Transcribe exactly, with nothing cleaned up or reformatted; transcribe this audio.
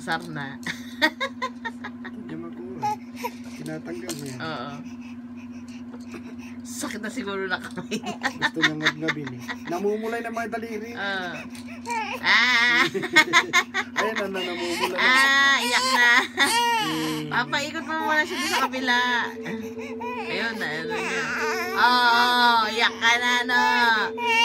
asar na. Hindi makuha. Tinatanggal niya. Oo. Sakit na siguro na kamay. Gusto niyang ngab-ngabin eh. Namumulay na mga daliri. Uh. Ah! Ayun na, na namumulay. Ah, iyak na. Papaikot mo muna siya sa kabila. Ayun na, ayun na. Oo, oh, iyak ka na, no.